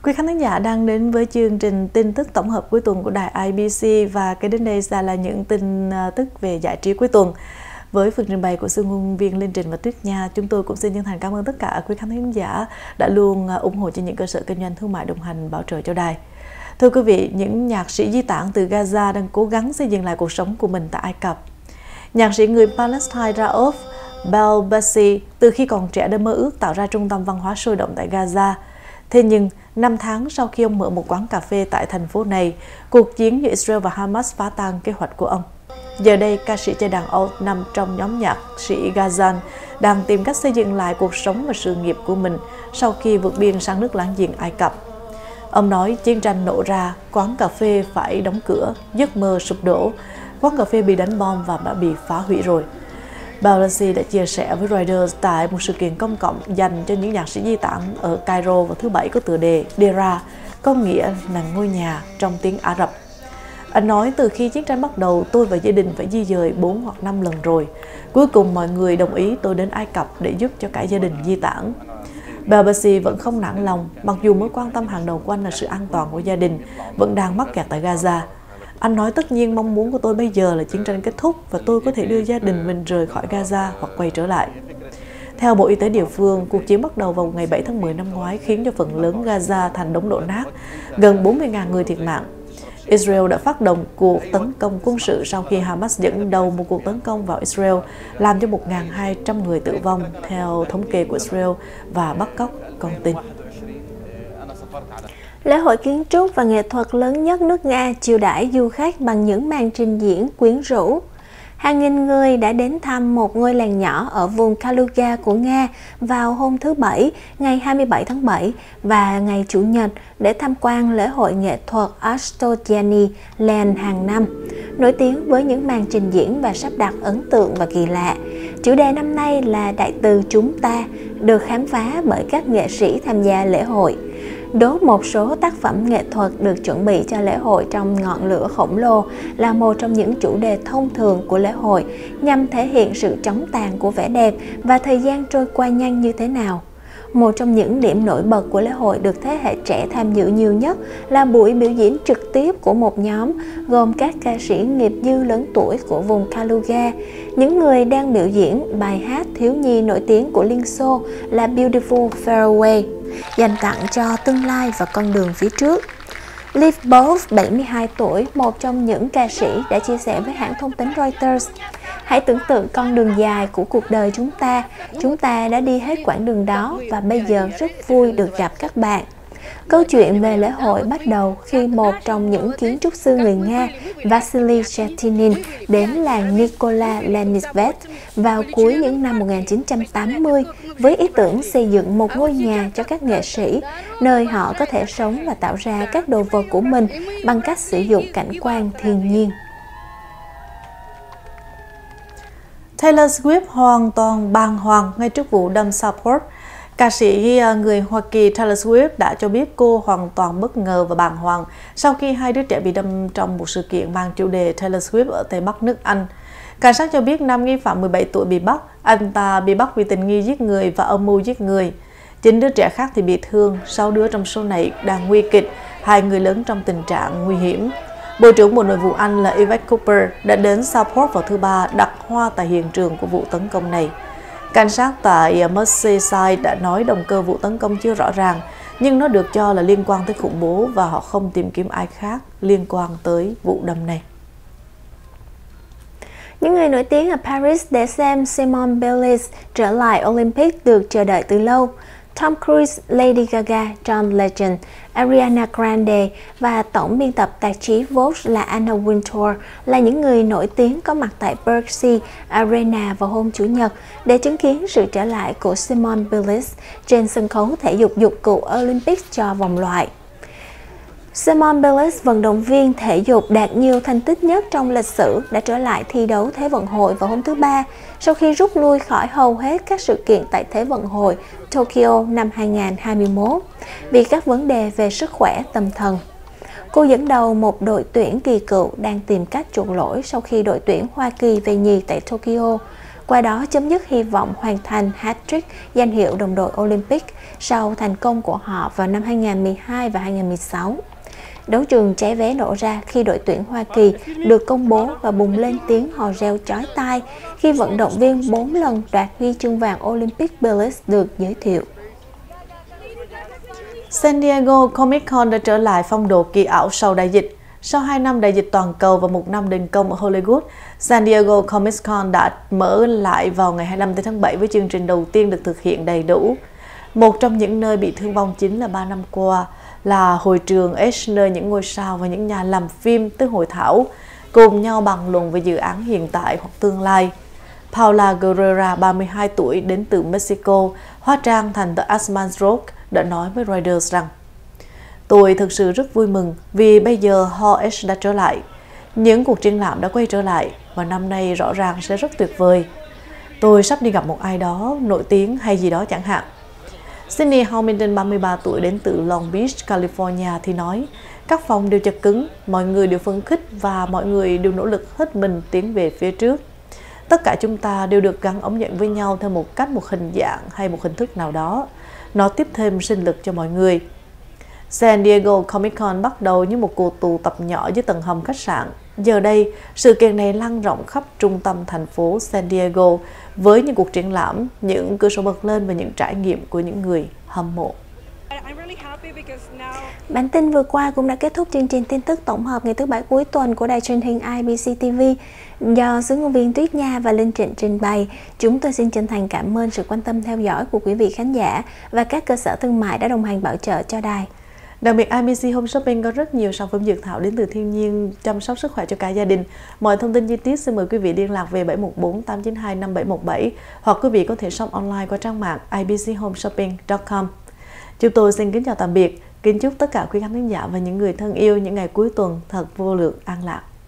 Quý khán thính giả đang đến với chương trình tin tức tổng hợp cuối tuần của đài IBC và kế đến đây sẽ là những tin tức về giải trí cuối tuần. Với phần trình bày của sư ngôn viên Linh Trình và Tuyết Nha, chúng tôi cũng xin chân thành cảm ơn tất cả quý khán thính giả đã luôn ủng hộ cho những cơ sở kinh doanh thương mại đồng hành bảo trợ cho đài. Thưa quý vị, những nhạc sĩ di tản từ Gaza đang cố gắng xây dựng lại cuộc sống của mình tại Ai Cập. Nhạc sĩ người Palestine Raouf Belbassi từ khi còn trẻ đã mơ ước tạo ra trung tâm văn hóa sôi động tại Gaza. Thế nhưng, 5 tháng sau khi ông mở một quán cà phê tại thành phố này, cuộc chiến giữa Israel và Hamas phá tan kế hoạch của ông. Giờ đây, ca sĩ chơi đàn oud nằm trong nhóm nhạc sĩ Gazan đang tìm cách xây dựng lại cuộc sống và sự nghiệp của mình sau khi vượt biên sang nước láng giềng Ai Cập. Ông nói chiến tranh nổ ra, quán cà phê phải đóng cửa, giấc mơ sụp đổ, quán cà phê bị đánh bom và đã bị phá hủy rồi. Belbassi đã chia sẻ với Reuters tại một sự kiện công cộng dành cho những nhạc sĩ di tản ở Cairo vào thứ Bảy có tựa đề Dera, có nghĩa là ngôi nhà trong tiếng Ả Rập. Anh nói từ khi chiến tranh bắt đầu, tôi và gia đình phải di dời 4 hoặc 5 lần rồi. Cuối cùng mọi người đồng ý tôi đến Ai Cập để giúp cho cả gia đình di tản. Belbassi vẫn không nản lòng, mặc dù mối quan tâm hàng đầu của anh là sự an toàn của gia đình vẫn đang mắc kẹt tại Gaza. Anh nói tất nhiên mong muốn của tôi bây giờ là chiến tranh kết thúc và tôi có thể đưa gia đình mình rời khỏi Gaza hoặc quay trở lại. Theo Bộ Y tế địa phương, cuộc chiến bắt đầu vào ngày 7 tháng 10 năm ngoái khiến cho phần lớn Gaza thành đống đổ nát, gần 40.000 người thiệt mạng. Israel đã phát động cuộc tấn công quân sự sau khi Hamas dẫn đầu một cuộc tấn công vào Israel, làm cho 1.200 người tử vong, theo thống kê của Israel, và bắt cóc con tin. Lễ hội kiến trúc và nghệ thuật lớn nhất nước Nga chiêu đãi du khách bằng những màn trình diễn quyến rũ. Hàng nghìn người đã đến thăm một ngôi làng nhỏ ở vùng Kaluga của Nga vào hôm thứ Bảy, ngày 27 tháng 7 và ngày Chủ nhật để tham quan lễ hội nghệ thuật Astoyani Land hàng năm, nổi tiếng với những màn trình diễn và sắp đặt ấn tượng và kỳ lạ. Chủ đề năm nay là Đại từ chúng ta, được khám phá bởi các nghệ sĩ tham gia lễ hội. Đốt một số tác phẩm nghệ thuật được chuẩn bị cho lễ hội trong ngọn lửa khổng lồ là một trong những chủ đề thông thường của lễ hội nhằm thể hiện sự chóng tàn của vẻ đẹp và thời gian trôi qua nhanh như thế nào. Một trong những điểm nổi bật của lễ hội được thế hệ trẻ tham dự nhiều nhất là buổi biểu diễn trực tiếp của một nhóm gồm các ca sĩ nghiệp dư lớn tuổi của vùng Kaluga. Những người đang biểu diễn bài hát thiếu nhi nổi tiếng của Liên Xô là Beautiful Faraway, dành tặng cho tương lai và con đường phía trước. Liv Bove, 72 tuổi, một trong những ca sĩ, đã chia sẻ với hãng thông tấn Reuters: "Hãy tưởng tượng con đường dài của cuộc đời chúng ta đã đi hết quãng đường đó và bây giờ rất vui được gặp các bạn." Câu chuyện về lễ hội bắt đầu khi một trong những kiến trúc sư người Nga, Vasily Chetinin, đến làng Nikola Leninvet vào cuối những năm 1980 với ý tưởng xây dựng một ngôi nhà cho các nghệ sĩ, nơi họ có thể sống và tạo ra các đồ vật của mình bằng cách sử dụng cảnh quan thiên nhiên. Taylor Swift hoàn toàn bàng hoàng ngay trước vụ đâm Southport. Ca sĩ người Hoa Kỳ Taylor Swift đã cho biết cô hoàn toàn bất ngờ và bàng hoàng sau khi hai đứa trẻ bị đâm trong một sự kiện mang chủ đề Taylor Swift ở Tây Bắc nước Anh. Cảnh sát cho biết nam nghi phạm 17 tuổi bị bắt. Anh ta bị bắt vì tình nghi giết người và âm mưu giết người. 9 đứa trẻ khác thì bị thương, 6 đứa trong số này đang nguy kịch, 2 người lớn trong tình trạng nguy hiểm. Bộ trưởng Bộ Nội vụ Anh là Yvette Cooper đã đến Southport vào thứ Ba đặt hoa tại hiện trường của vụ tấn công này. Cảnh sát tại Merseyside đã nói động cơ vụ tấn công chưa rõ ràng, nhưng nó được cho là liên quan tới khủng bố và họ không tìm kiếm ai khác liên quan tới vụ đâm này. Những người nổi tiếng ở Paris để xem Simone Biles trở lại Olympic được chờ đợi từ lâu. Tom Cruise, Lady Gaga, John Legend, Ariana Grande và tổng biên tập tạp chí Vogue là Anna Wintour là những người nổi tiếng có mặt tại Bercy Arena vào hôm Chủ nhật để chứng kiến sự trở lại của Simone Biles trên sân khấu thể dục dụng cụ Olympic cho vòng loại. Simone Biles, vận động viên thể dục đạt nhiều thành tích nhất trong lịch sử, đã trở lại thi đấu Thế vận hội vào hôm thứ Ba sau khi rút lui khỏi hầu hết các sự kiện tại Thế vận hội Tokyo năm 2021 vì các vấn đề về sức khỏe tâm thần. Cô dẫn đầu một đội tuyển kỳ cựu đang tìm cách chuộc lỗi sau khi đội tuyển Hoa Kỳ về nhì tại Tokyo. qua đó chấm dứt hy vọng hoàn thành hat-trick danh hiệu đồng đội Olympic sau thành công của họ vào năm 2012 và 2016. Đấu trường cháy vé nổ ra khi đội tuyển Hoa Kỳ được công bố và bùng lên tiếng hò reo chói tai khi vận động viên 4 lần đoạt huy chương vàng Olympic Billis được giới thiệu. San Diego Comic Con đã trở lại phong độ kỳ ảo sau đại dịch. Sau 2 năm đại dịch toàn cầu và 1 năm đình công ở Hollywood, San Diego Comic Con đã mở lại vào ngày 25 tháng 7 với chương trình đầu tiên được thực hiện đầy đủ. Một trong những nơi bị thương vong chính là 3 năm qua là hội trường H, nơi những ngôi sao và những nhà làm phim tới hội thảo, cùng nhau bàn luận về dự án hiện tại hoặc tương lai. Paula Guerrera, 32 tuổi, đến từ Mexico, hóa trang thành The Asman Rock, đã nói với Reuters rằng: "Tôi thực sự rất vui mừng vì bây giờ Ho-H đã trở lại. Những cuộc triển lãm đã quay trở lại và năm nay rõ ràng sẽ rất tuyệt vời. Tôi sắp đi gặp một ai đó nổi tiếng hay gì đó chẳng hạn." Sydney Hamilton, 33 tuổi, đến từ Long Beach, California thì nói: "Các phòng đều chật cứng, mọi người đều phấn khích và mọi người đều nỗ lực hết mình tiến về phía trước. Tất cả chúng ta đều được gắn ống dẫn với nhau theo một hình dạng hay một hình thức nào đó. Nó tiếp thêm sinh lực cho mọi người." San Diego Comic Con bắt đầu như một cuộc tụ tập nhỏ dưới tầng hầm khách sạn. Giờ đây, sự kiện này lan rộng khắp trung tâm thành phố San Diego với những cuộc triển lãm, những cửa sổ bật lên và những trải nghiệm của những người hâm mộ. Bản tin vừa qua cũng đã kết thúc chương trình tin tức tổng hợp ngày thứ Bảy cuối tuần của đài truyền hình IBC TV do xướng ngôn viên Tuyết Nha và Linh Trịnh trình bày. Chúng tôi xin chân thành cảm ơn sự quan tâm theo dõi của quý vị khán giả và các cơ sở thương mại đã đồng hành bảo trợ cho đài. Đặc biệt, IBC Home Shopping có rất nhiều sản phẩm dược thảo đến từ thiên nhiên, chăm sóc sức khỏe cho cả gia đình. Mọi thông tin chi tiết xin mời quý vị liên lạc về 714 892 5717 hoặc quý vị có thể shop online qua trang mạng ibchomeshopping.com. Chúng tôi xin kính chào tạm biệt, kính chúc tất cả quý khán thính giả và những người thân yêu những ngày cuối tuần thật vô lượng an lạc.